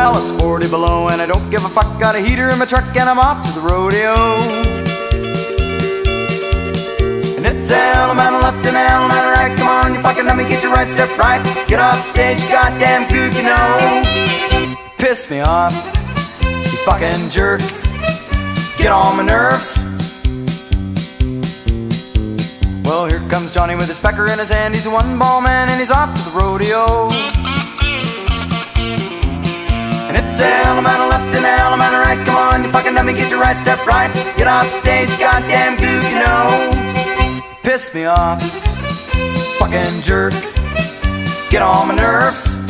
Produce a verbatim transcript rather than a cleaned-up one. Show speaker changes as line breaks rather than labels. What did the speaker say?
Well, it's forty below and I don't give a fuck. Got a heater in my truck and I'm off to the rodeo. And it's L, man left and L, man right. Come on, you fucking let me get your right step right. Get off stage, goddamn kook, you know. Piss me off, you fucking jerk. Get on my nerves. Well, here comes Johnny with his pecker in his hand. He's a one-ball man and he's off to the rodeo. And it's L, man a left and L, man a right. Come on, you fucking let me get your right step right. Get off stage, goddamn gook, you know. Piss me off, fucking jerk. Get on my nerves.